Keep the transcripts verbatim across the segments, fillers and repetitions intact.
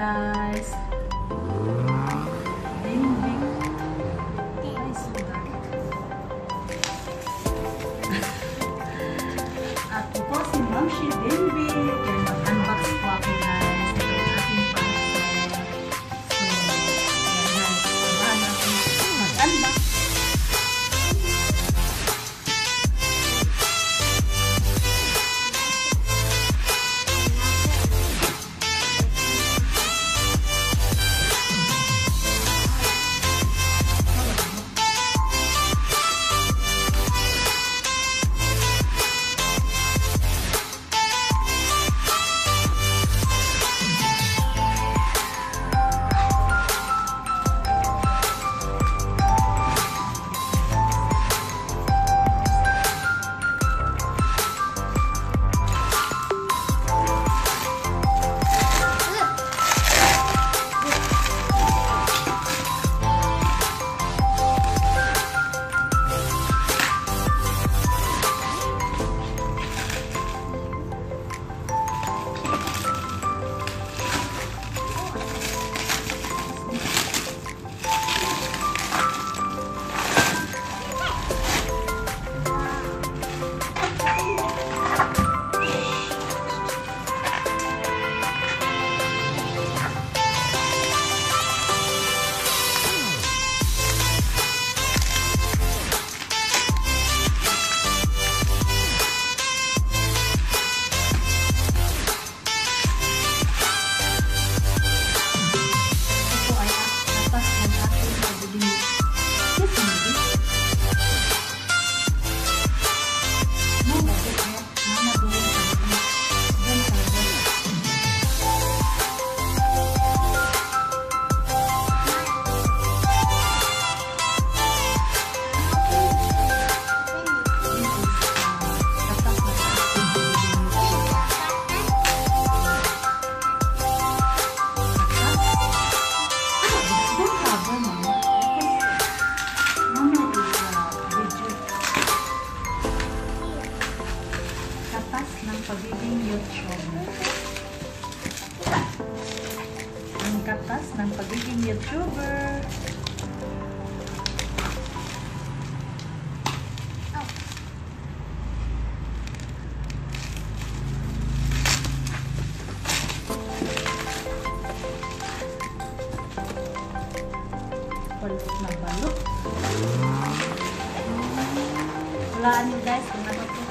guys. Ding ding. Ay, so dark. At ito po si Ma'am Shi Denby. Kaya mag-unbox po ako guys. Ito yung aking parcel. So, yan guys. Samahan natin mag-unbox. Pagiging YouTuber. Ang katas ng pagiging YouTuber. Oh. Balot na balot. Walaan nyo guys kung ano to.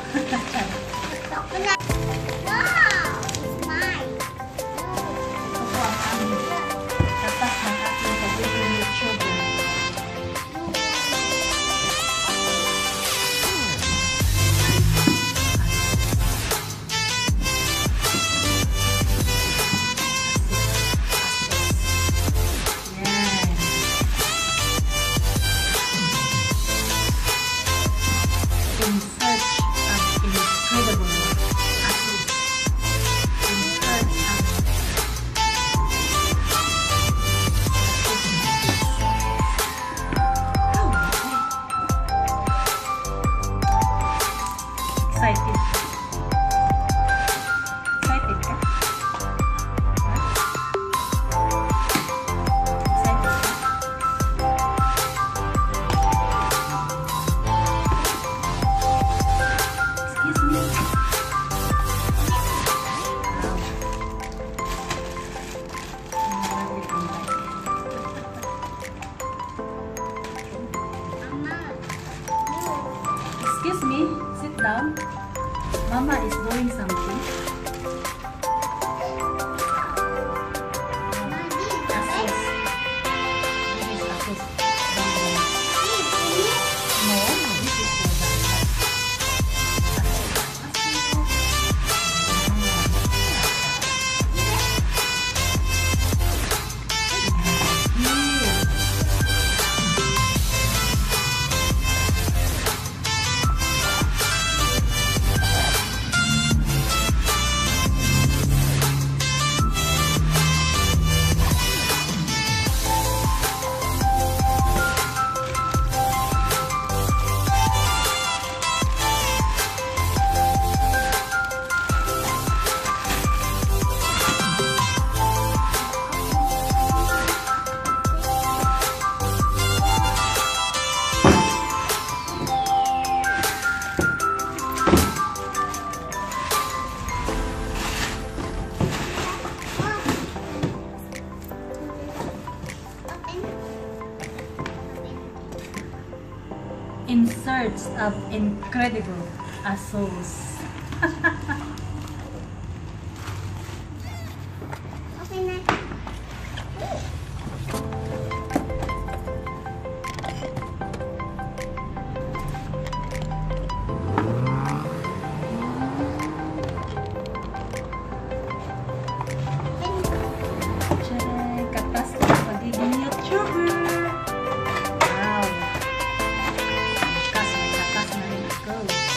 Wow! It's mine. Ito po ang aming katas ng ating pagiging YouTuber. Yan. In search of incredible assets. In search of excited. Excited ka? Ha? Excited ka? Excuse me. Excuse me, sit down. Mama is doing something. Assist. This is assist. No, this is for that. Here. search of incredible ASOS. Okay na. Check! Kapas na pagiging YouTuber! Wow! Kapas na, kapas na rin ako.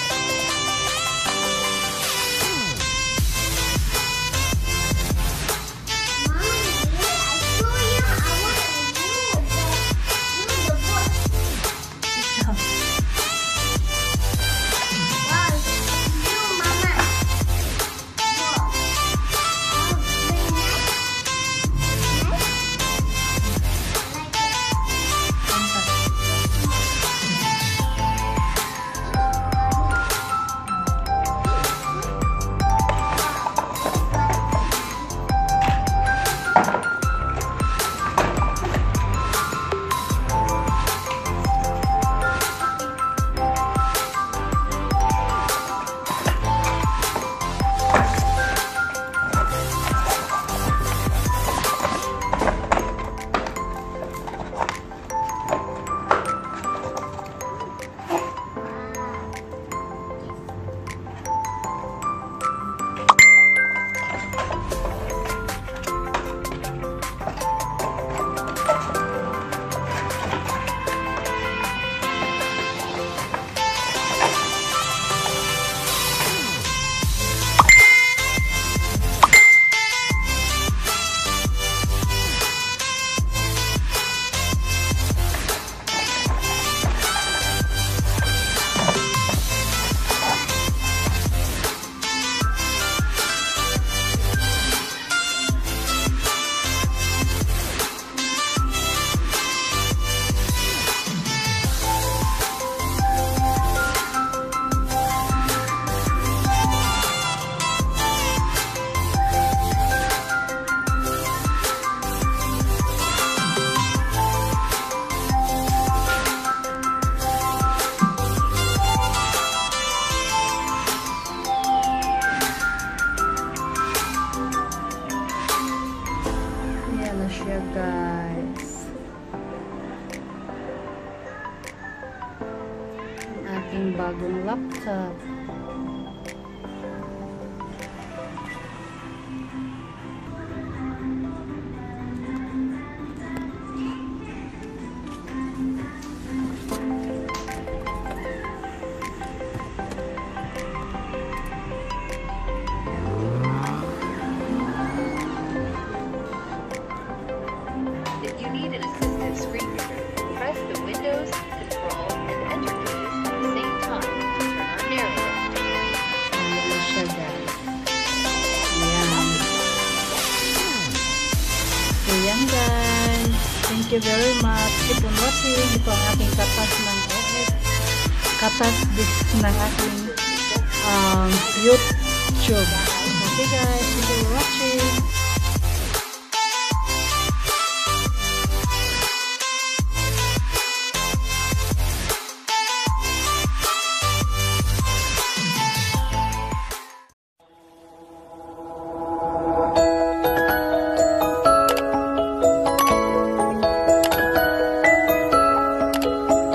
Siya guys, ang ating bagong laptop. If you need an assistive screen reader, press the Windows, Control, and Enter keys at the same time to turn on narrator. Ayan siya guys. Ayan. So yan guys. Thank you very much. Keep on watching. Ito ang aking katas ng O S. Katas this ng aking um, YouTube. Okay guys. Thank you for watching.